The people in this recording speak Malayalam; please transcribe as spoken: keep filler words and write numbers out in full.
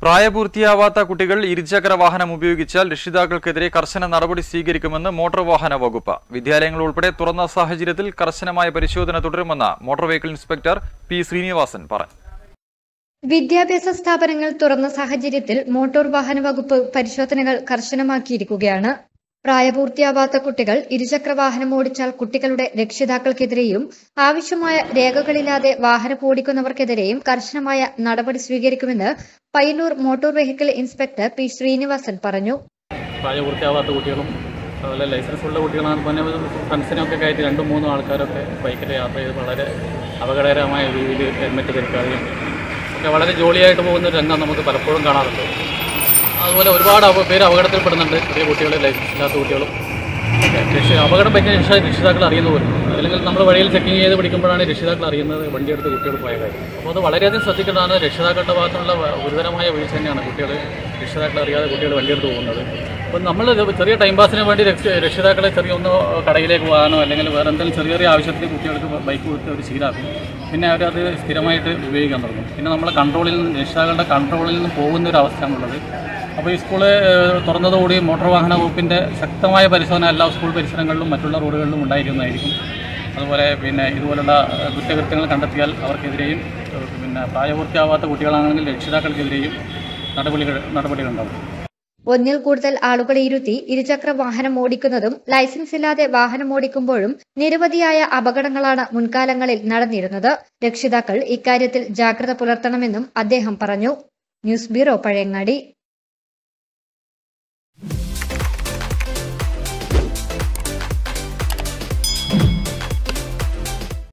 പ്രായപൂർത്തിയാവാത്ത കുട്ടികൾ ഇരുചക്ര വാഹനം ഉപയോഗിച്ചാൽ രക്ഷിതാക്കൾക്കെതിരെ കർശന നടപടി സ്വീകരിക്കുമെന്ന് മോട്ടോർ വാഹന വകുപ്പ്. വിദ്യാലയങ്ങൾ ഉൾപ്പെടെ തുറന്ന സാഹചര്യത്തിൽ കർശനമായ പരിശോധന തുടരുമെന്ന് motor vehicle inspector P Sreenivasan പറഞ്ഞു. വിദ്യാഭ്യാസ സ്ഥാപനങ്ങൾ തുറന്ന സാഹചര്യത്തിൽ മോട്ടോർ വാഹന വകുപ്പ് പരിശോധനകൾ കർശനമാക്കിയിരിക്കുകയാണ്. പ്രായപൂർത്തിയാവാത്ത കുട്ടികൾ ഇരുചക്ര വാഹനം ഓടിച്ചാൽ കുട്ടികളുടെ രക്ഷിതാക്കൾക്കെതിരെയും ആവശ്യമായ രേഖകളില്ലാതെ വാഹനം ഓടിക്കുന്നവർക്കെതിരെയും കർശനമായ നടപടി സ്വീകരിക്കുമെന്ന് Payyannur motor vehicle inspector P Sreenivasan പറഞ്ഞു. പ്രായപൂർത്തിയാവാത്ത കുട്ടികളും അതുപോലെ ലൈസൻസ് ഉള്ള കുട്ടികളാണ് ഫ്രണ്ട്സിനൊക്കെ കയറ്റി രണ്ടും മൂന്നും ആൾക്കാരൊക്കെ ബൈക്കിൽ യാത്ര ചെയ്ത് വളരെ അപകടകരമായ രീതിയിൽ ഹെൽമെറ്റ് ധരിക്കാതെയും ഒക്കെ വളരെ ജോളിയായിട്ട് പോകുന്ന ഒരു രംഗം നമുക്ക് പലപ്പോഴും കാണാറുണ്ട്. അതുപോലെ ഒരുപാട് പേര് അപകടത്തിൽപ്പെടുന്നുണ്ട്. ചെറിയ കുട്ടികൾ, ലൈസൻസ് ഇല്ലാത്ത കുട്ടികളും അപകടം പറ്റിയ ശേഷം രക്ഷിതാക്കൾ അറിയുന്ന പോലും, അല്ലെങ്കിൽ നമ്മൾ വഴിയിൽ ചെക്കിങ് ചെയ്ത് പിടിക്കുമ്പോഴാണ് രക്ഷിതാക്കൾ അറിയുന്നത് വണ്ടിയെടുത്ത് കുട്ടികൾ പോയ കാര്യം. അപ്പോൾ അത് വളരെയധികം ശ്രദ്ധിക്കേണ്ടതാണ്. രക്ഷിതാക്കളുടെ ഭാഗത്തുള്ള ഗുരുതരമായ വീഴ്ച തന്നെയാണ് കുട്ടികൾ രക്ഷിതാക്കൾ അറിയാതെ കുട്ടികൾ വണ്ടിയെടുത്ത് പോകുന്നത്. അപ്പം നമ്മൾ ചെറിയ ടൈം പാസിന് വേണ്ടി രക്ഷിതാക്കളെ ചെറിയ ഒന്ന് കടയിലേക്ക് പോകാനോ അല്ലെങ്കിൽ വേറെ എന്തെങ്കിലും ചെറിയ ചെറിയ ആവശ്യത്തിന് കുട്ടികൾക്ക് ബൈക്ക് കൊടുത്ത് അവർ ശീലമാക്കും. പിന്നെ അവരത് സ്ഥിരമായിട്ട് ഉപയോഗിക്കാൻ തുടങ്ങും. പിന്നെ നമ്മളെ കൺട്രോളിൽ നിന്ന് രക്ഷിതാക്കളുടെ കൺട്രോളിൽ നിന്ന് പോകുന്ന ഒരു അവസ്ഥയാണുള്ളത്. അപ്പോൾ ഈ സ്കൂള് തുറന്നതോടുകൂടി മോട്ടോർ വാഹന വകുപ്പിൻ്റെ ശക്തമായ പരിശോധന എല്ലാ സ്കൂൾ പരിസരങ്ങളിലും മറ്റുള്ള റോഡുകളിലും ഉണ്ടായിരിക്കുന്നതായിരിക്കും. അതുപോലെ പിന്നെ ഇതുപോലുള്ള കുറ്റകൃത്യങ്ങൾ കണ്ടെത്തിയാൽ അവർക്കെതിരെയും പിന്നെ പ്രായപൂർത്തിയാവാത്ത കുട്ടികളാണെങ്കിൽ രക്ഷിതാക്കൾക്കെതിരെയും നടപടികൾ നടപടികളുണ്ടാകും. ഒന്നിൽ കൂടുതൽ ആളുകളെ ഇരുത്തി ഇരുചക്ര വാഹനം ഓടിക്കുന്നതും ലൈസൻസ് ഇല്ലാതെ വാഹനം ഓടിക്കുമ്പോഴും നിരവധിയായ അപകടങ്ങളാണ് മുൻകാലങ്ങളിൽ നടന്നിരുന്നത്. രക്ഷിതാക്കൾ ഇക്കാര്യത്തിൽ ജാഗ്രത പുലർത്തണമെന്നും അദ്ദേഹം പറഞ്ഞു. News bureau, Pazhayangadi.